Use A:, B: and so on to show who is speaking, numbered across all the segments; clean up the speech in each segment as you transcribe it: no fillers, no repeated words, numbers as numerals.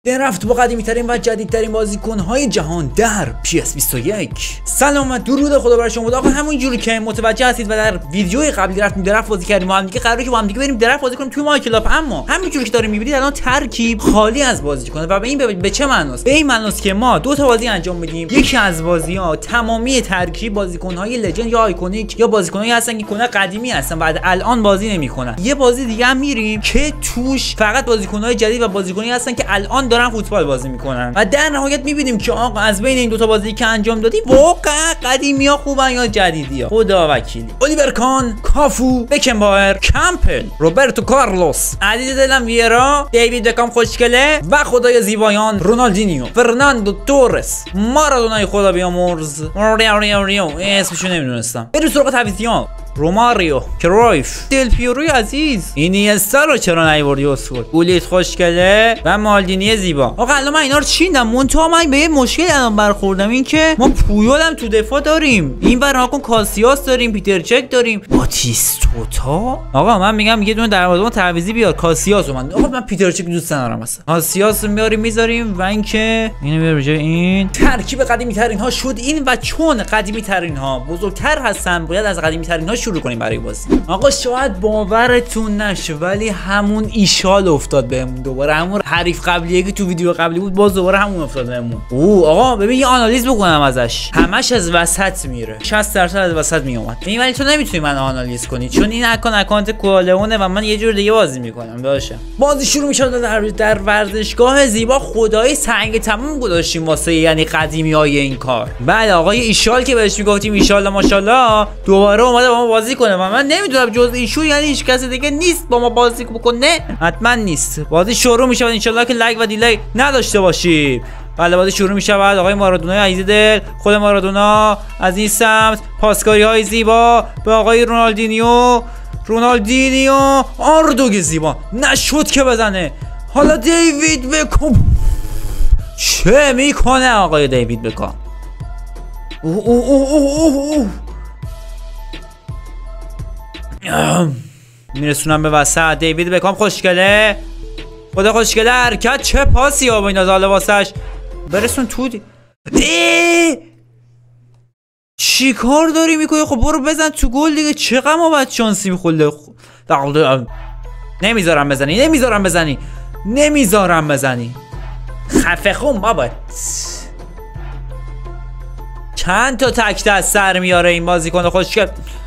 A: درفت با قدیمی ترین و جدیدترین بازیکن‌های جهان در PS21. سلام و درود خدا بر شما بود. آقا همونجوری که متوجه هستید و در ویدیوی قبلی رفتیم درفت بازی کردیم، ما هم دیگه قراره که با هم دیگه بریم درفت بازی کنیم توی مای کلاب. اما همونجوری که داریم می‌بینید الان ترکیب خالی از بازیکن و به این به چه معناست؟ به این معناست که ما دو تا بازی انجام میدیم. یکی از بازی‌ها تمامی ترکیب بازیکن‌های لژند یا آیکونیک یا بازیکن‌هایی هستن که کلا قدیمی هستن بعد الان بازی نمی‌کنن. یه بازی دیگه هم میریم که توش فقط بازیکن‌های جدید و بازیکنایی هستن که الان دارن فوتبال بازی میکنن و در نهایت میبینیم که آقا از بین این دو تا بازی که انجام دادیم واقعا قدیمی‌ها خوبن یا جدیدی‌ها. خدا وکیلی. الیور کان، کافو، بکنباور، کمپل، روبرتو کارلوس، عزیز دلم ویرا، دیوید بکام خوشگله و خدای زیبایان رونالدینیو، فرناندو تورس، مارادونای خدا بیامرز، اسمشو نمیدونستم. بریم سراغ تعویضی‌ها. روماریو، کرویف، دل پیروی عزیز، اینیستا رو چرا نیوردی اسکول؟ گولیت خوشگله و مالدینی زیبا. آقا الان من اینا رو چیندم، منتها من به یه مشکل الان برخوردم، این که ما پویول هم تو دفاع داریم، این ور ناکن کاسیاس داریم، پیتر چک داریم، باتیستوتا. آقا من میگم یه دونه دروازه‌بان تعویضی بیار کاسیاس. من پیتر چک دوست ندارم اصلا. کاسیاس رو میاریم میذاریم و اینکه اینو میاریم جای این. ترکیب قدیمی ترین ها شد این و چون قدیمی ترین ها بزرگتر هستن باید از قدیمی ترین ها شروع کنیم برای بازی. آقا شاید باورتون نشه ولی همون ایشال افتاد بهمون دوباره، همون حریف قبلیه که تو ویدیو قبلی بود باز دوباره همون افتاد بهمون. آقا ببین یه آنالیز بکنم ازش، همش از وسط میره، 60% از وسط میومد. این ولی تو نمیتونی من آنالیز کنی چون این اکانت کوالئونه و من یه جور دیگه بازی میکنم. باشه بازی شروع میشه در ورزشگاه زیبا. خدای سنگ تموم گذاشتیم واسه یعنی قدیمیای این کار. بعد آقای ایشال که بهش میگفتیم ایشالله ماشاءالله دوباره اومده با ما بازی کنه و من نمیدونم جز ایشون یعنی هیچ کس دیگه نیست با ما بازی بکنه. حتما نیست. بازی شروع میشه و انشالله که لگ و دیلی نداشته باشیم. بله بازی شروع میشه. بعد آقای مارادونا عزیز دل، خود مارادونا از این سمت، پاسکاری های زیبا به آقای رونالدینیو آردوگ زیبا نشد که بزنه. حالا دیوید بکام چه میکنه آقای دیوید بکام؟ میرسونم به وسط. دیوید بکام خوشگله، خدا خوشگله، حرکت چه پاسی ها با این ازاله واسش برسون تو چی کار داری میکنی؟ خب برو بزن تو گل دیگه، چقدر ما باید شانسی میخوله. نمیذارم بزنی خفه خون بابا. چند تا تک دست سر میاره این بازیکن خوشگل.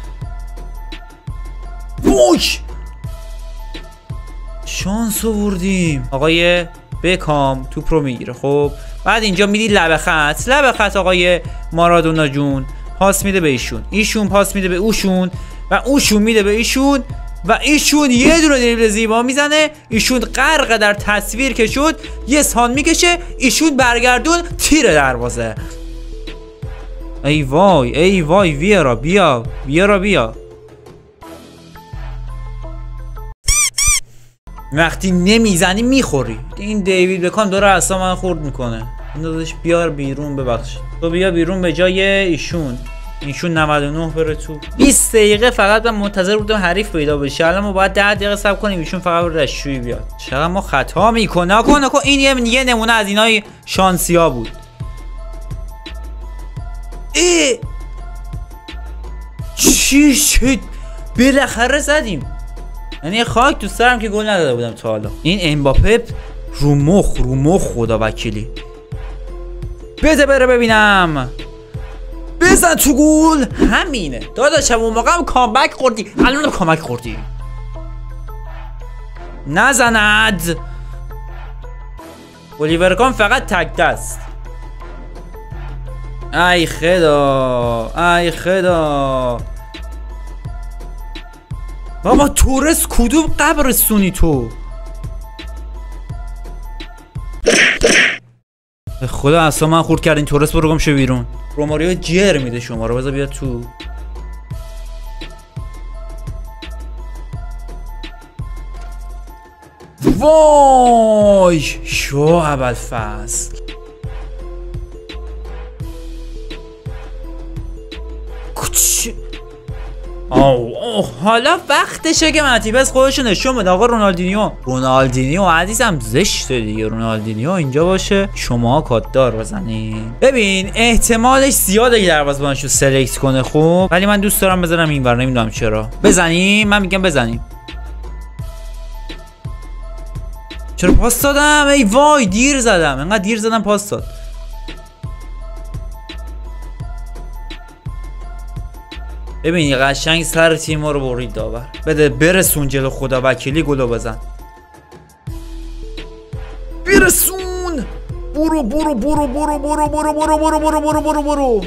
A: شانس آوردیم. آقای بکام توپ رو میگیره. خب بعد اینجا میدی لب خط آقای مارادونا جون پاس میده به ایشون پاس میده به اوشون و اوشون میده به ایشون و ایشون یه دونه دریبل زیبا میزنه. ایشون غرق در تصویر که شد، یه سان میکشه، ایشون برگردون تیر دروازه. ای وای ویرا بیا. وقتی نمیزنی میخوری. این دیوید بکام داره اصلا من خورد میکنه. این داداش بیار بیرون، ببخشید تو بیا بیرون به جای ایشون 99 بره تو. 20 دقیقه فقط من منتظر بودم حریف پیدا بشه. الان ما باید 10 دقیقه صبر کنیم ایشون فقط بره دستشویی بیاد. چقدر ما خطا میکنه. این یه نمونه از اینای شانسیا بود. چی بالاخره زدیم. یعنی خاک تو سرم که گل نداده بودم تا حالا. این امباپه رو مخ خدا وکیلی. بده بره ببینم. بزن تو گل. همینه داداشم، اون موقع هم کامبک خوردی، الان هم کامبک خوردی. نزند. الیور کان فقط تک دست. ای خدا بابا تورس کدوم قبرستونی تو؟ به خدا اصلا من خورد کردین. تورس برو گم شو بیرون. روماریو جر میده شما رو، بذار بیاد تو. وای شو ابوالفضل. اوه حالا وقتشه که ماتیبس خودش نشون بده. آقا رونالدینیو عزیزم زشته دیگه رونالدینیو اینجا باشه شما کاتدار بزنین. ببین احتمالش زیاده که دروازه‌بانشو سلکت کنه خوب، ولی من دوست دارم بزنم اینور، نمیدونم چرا. بزنیم، من میگم بزنیم. چرا پاس دادم؟ ای وای دیر زدم، انقدر دیر زدم پاس داد. ببین قشنگ سر تیم رو برید داور. بده برسون جلو خدا وکیلی گلو بزن. برسون. برو.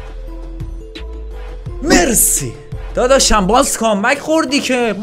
A: مرسی. داداشم باز کامبک خوردی که.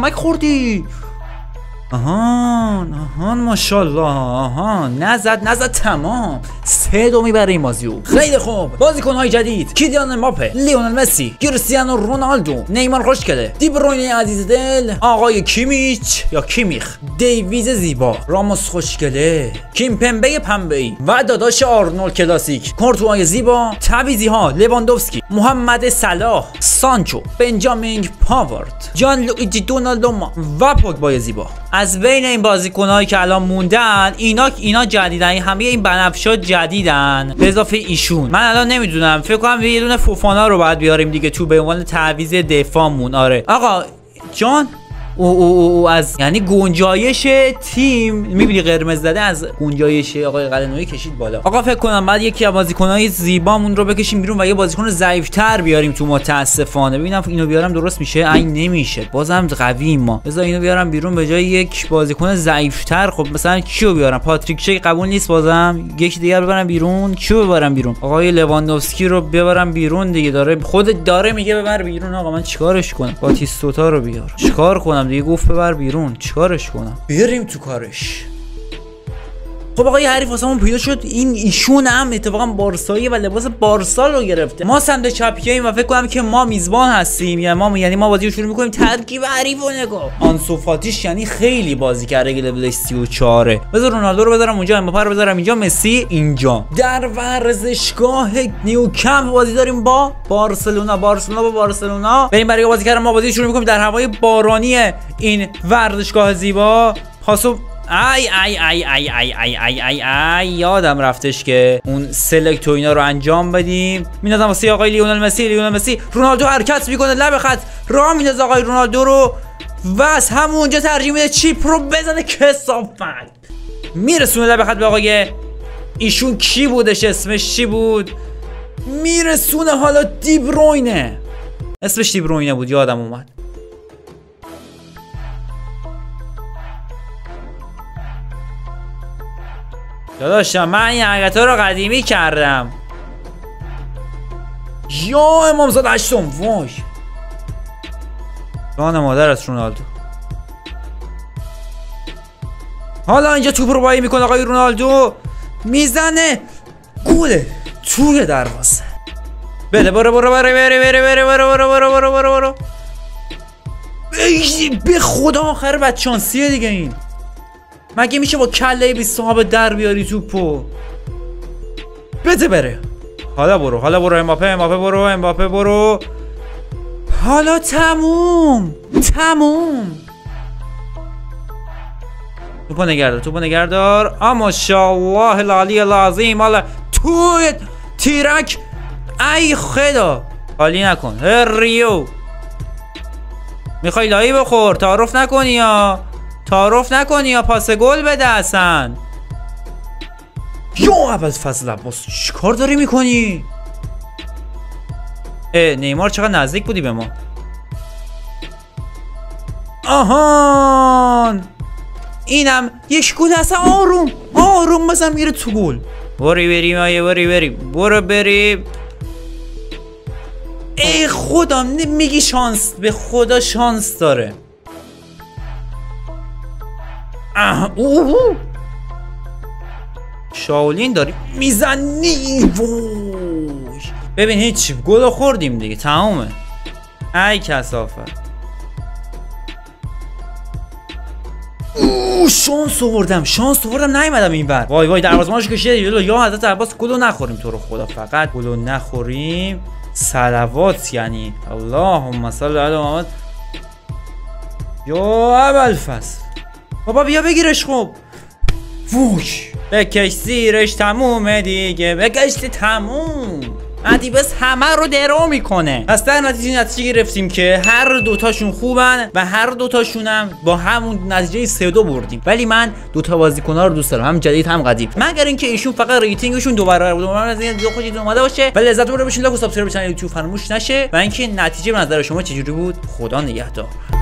A: آهان ماشاءالله. نزد تمام. 3-2 میبره این بازیو. خیلی خوب. بازیکن‌های جدید: کیلیان امباپه، لیونل مسی، کریستیانو رونالدو، نیمار خوشگله، دی بروینه عزیز دل، آقای کیمیچ یا کیمیخ، دیویز زیبا، راموس خوشگله، کیمپمبه پنبه‌ای و داداش آرنولد کلاسیک، کورتوای زیبا، تعویضی‌ها: لواندوفسکی، محمد صلاح، سانچو، بنجامین پاورد، جان لوئیجی دونالدوما و پوگبای زیبا. از بین این بازیکنایی که الان موندن اینا جدیدن، همه این بنفشا جدیدن به اضافه ایشون. من الان نمیدونم، فکر کنم یه دونه فوفانا رو باید بیاریم دیگه تو به عنوان تعویض دفاعمون. آره آقا جان او از یعنی گنجایش تیم میبینی قرمز زده، از گنجایش آقای قلنویی کشید بالا. آقا فکر کنم بعد یکی از بازیکنای زیبامون رو بکشیم بیرون و یه بازیکن ضعیف‌تر بیاریم تو. متاسفانه ببینم اینو بیارم درست میشه. این نمیشه، بازم قوی ما. بذار اینو بیارم بیرون به جای یک بازیکن ضعیف‌تر. خب مثلا کیو بیارم؟ پاتریک شیک قبول نیست، بازم یکی دیگه ببرم بیرون. کیو ببرم بیرون؟ آقای لواندوفسکی رو ببرم بیرون دیگه. داره میگه ببر بیرون. آقا من چیکارش کنم؟ باتیستوتا رو بیار. چیکار کنم دیگه؟ گفت ببر بیرون، چیکارش کنم؟ بریم تو کارش. خب آقا یه حریف واسمون پیدا شد. ایشون هم اتفاقا بارسایی و لباس بارسا رو گرفته. ما سمت چپیاییم و فکر کنم که ما میزبان هستیم، یعنی ما بازی رو شروع میکنیم. ترکیب حریف رو نگاه. آنسو فاتیش یعنی خیلی بازی کرده که لول 34. بذار رونالدو رو بذارم اونجا، امباپه رو بذارم اینجا، مسی اینجا. در ورزشگاه نیوکمپ بازی داریم با بارسلونا. بریم برای بازی کردن. ما بازی شروع میکنیم در هوای بارانی این ورزشگاه زیبا. پاسو ای یادم رفتش که اون سلکت و اینا رو انجام بدیم. میندازم واسه آقای لیونل مسی. رونالدو حرکت میکنه لب خط، راه میندازه آقای رونالدو رو و از همونجا ترجیح میده چیپ رو بزنه. کثافت میرسونه لب خط به آقای ایشون کی بودش؟ اسمش چی بود؟ میرسونه حالا دی بروینه. اسمش دی بروینه بود، یادم اومد. داداشم من این حرکت‌ها رو قدیمی کردم. یا امامزاده هشتم. وای جان مادر از رونالدو. حالا اینجا توپ رو بایی میکنه آقای رونالدو، میزنه گوله توی دروازه. بده برو به خدا آخر بدشانسیه دیگه. این مگه میشه با کله بی صاحب در بیاری توپو؟ بده بره. حالا برو امباپه برو. حالا تموم. توپو نگردار. ماشاءالله العلی العظیم. حالا توی تیرک. ای خدا حالی نکن ریو. میخوای لایی بخور؟ تعارف نکنی یا پاس گل بده اصلا. یا ابوالفضل عباس چیکار داری میکنی؟ نیمار چقدر نزدیک بودی به ما. آهان اینم یک گل اصلا. آروم مثلا میره تو گل. بریم. ای خدا میگی شانس، به خدا شانس داره. شاولین داری میزنی. وای ببین هیچ گل خوردیم دیگه، تمومه. ای کثافت. شانس آوردم نیومدم اینور. وای دروازه‌بانش کشید. یا حضرت عباس گلو نخوریم تو رو خدا، فقط گلو نخوریم. صلوات یعنی اللهم صل علی محمد. یا ابوالفضل بابا بیا بگیرش. خب ووش بکش زیرش تمومه دیگه، بکش تموم. ادیبس همه رو درو میکنه. پس در نتیجه گرفتیم که هر دوتاشون خوبن و هر دوتاشونم با همون نتیجه 3-2 بردیم. ولی من دوتا بازیکن‌ها رو دوست دارم، هم جدید هم قدیم، مگر اینکه ایشون فقط ریتینگشون 2 برابر بود. امیدوارم از این ویدیو خوشتون اومده باشه و لذت برده باشین. لایک و سابسکرایب کانال یوتیوب فراموش نشه. و اینکه نتیجه به نظر شما چجوری بود؟ خدا نگهدار.